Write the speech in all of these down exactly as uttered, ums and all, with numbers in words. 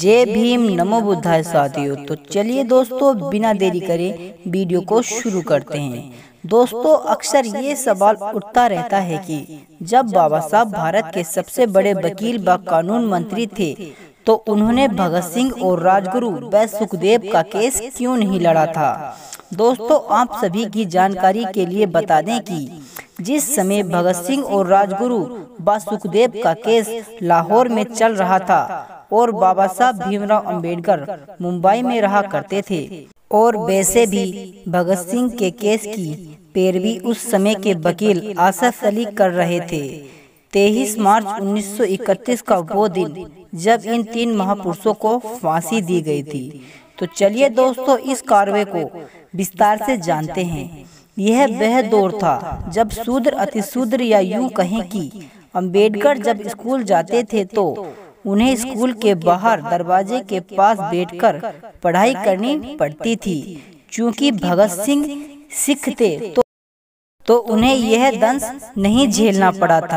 जय भीम नमो बुद्धाय साथियों। तो चलिए दोस्तों बिना देरी करे वीडियो को शुरू करते हैं। दोस्तों अक्सर ये सवाल उठता रहता है कि जब बाबा साहब भारत के सबसे बड़े वकील व कानून मंत्री थे तो उन्होंने भगत सिंह और राजगुरु व सुखदेव का केस क्यों नहीं लड़ा था। दोस्तों आप सभी की जानकारी के लिए बता दें कि जिस समय भगत सिंह और राजगुरु व सुखदेव का केस लाहौर में चल रहा था और बाबा साहब भीमराव अंबेडकर मुंबई में रहा करते थे और वैसे भी भगत सिंह के केस की पैरवी उस समय के वकील आसफ अली कर रहे थे। तेईस मार्च उन्नीस सौ इकतीस का वो दिन जब इन तीन महापुरुषों को फांसी दी गई थी। तो चलिए दोस्तों इस कार्रवाई को विस्तार से जानते हैं। यह वह दौर था जब शूद्र अतिशूद्र या यूं कहें कि अंबेडकर जब स्कूल जाते थे तो उन्हें स्कूल के बाहर दरवाजे के पास बैठकर पढ़ाई करनी पड़ती थी। क्योंकि भगत सिंह सिख थे तो, तो उन्हें यह दंश नहीं झेलना पड़ा था।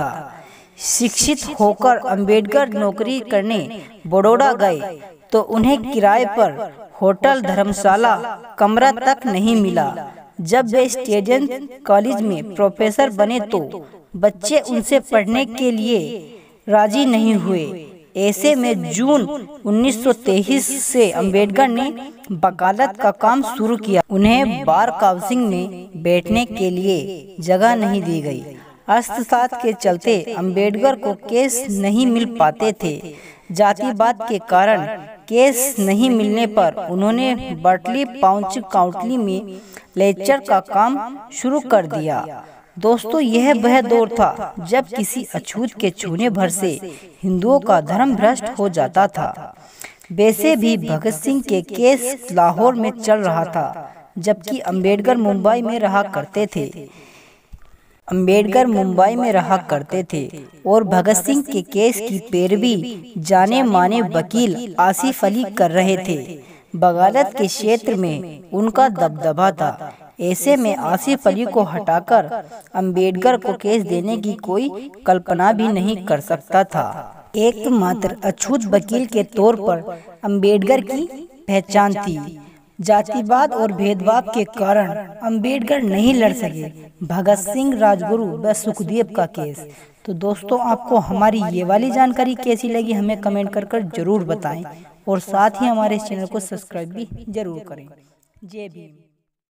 शिक्षित होकर अंबेडकर नौकरी करने बड़ौदा गए तो उन्हें किराए पर होटल धर्मशाला कमरा तक नहीं मिला। जब वे स्टेडियम कॉलेज में प्रोफेसर बने तो बच्चे उनसे पढ़ने के लिए राजी नहीं हुए। ऐसे में जून उन्नीस सौ तेईस से अंबेडकर ने वकालत का काम शुरू किया। उन्हें बार काउंसिल में बैठने के लिए जगह नहीं दी गई। अर्थशास्त्र के चलते अंबेडकर को केस नहीं मिल पाते थे। जातिवाद के कारण केस नहीं मिलने पर उन्होंने बर्टली पाउंच काउंटी में लेक्चर का काम शुरू कर दिया। दोस्तों यह वह दौर था जब किसी अछूत के छूने भर से हिंदुओं का धर्म भ्रष्ट हो जाता था। वैसे भी भगत सिंह के केस लाहौर में चल रहा था जबकि अंबेडकर मुंबई में रहा करते थे। अंबेडकर मुंबई में रहा करते थे और भगत सिंह के केस की पैरवी जाने माने वकील आसिफ अली कर रहे थे। वकालत के क्षेत्र में उनका दबदबा था। ऐसे में आसिफ अली को हटाकर अंबेडकर को केस देने की कोई कल्पना भी नहीं कर सकता था। एकमात्र अछूत वकील के तौर पर अंबेडकर की पहचान थी। जातिवाद और भेदभाव के कारण अंबेडकर नहीं लड़ सके भगत सिंह राजगुरु व सुखदेव का केस। तो दोस्तों आपको हमारी ये वाली जानकारी कैसी लगी हमें कमेंट कर कर जरूर बताएं और साथ ही हमारे चैनल को सब्सक्राइब भी जरूर करें। जय भीम।